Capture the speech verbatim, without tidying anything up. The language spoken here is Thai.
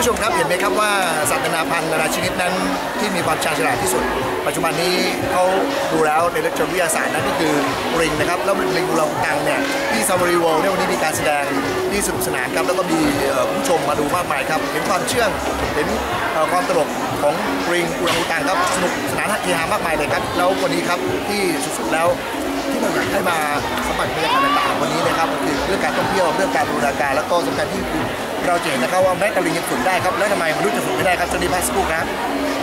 ผู้ชมครับเห็นไหมครับว่าสัตว์นานาพันธุ์นานาชนิดนั้นที่มีความชาญฉลาดที่สุดปัจจุบันนี้เขาดูแล้วในเชิงวิทยาศาสตร์นั่นก็คือลิงนะครับแล้วลิงอุลังอุตังเนี่ยที่ซาฟารีเวิลด์เนี่ยวันนี้มีการแสดงที่สนุกสนานครับแล้วก็มีผู้ชมมาดูมากมายครับเห็นความเชื่องเห็นความตลกของลิงอุลังอุตังครับสนุกสนานเฮฮามากมายเลยครับแล้ววันนี้ครับที่สุดๆแล้วที่เราอยากให้มาสัมผัสบรรยากาศต่างๆวันนี้นะครับคือเรื่องการท่องเที่ยวเรื่องการบูรณาการแล้วก็สำคัญที่เราเห็นนะครับว่าแม้แต่ลิงยังฝึกได้ครับแล้วทำไมมนุษย์จะฝึกไม่ได้ครับสวัสดีพัสกูครับ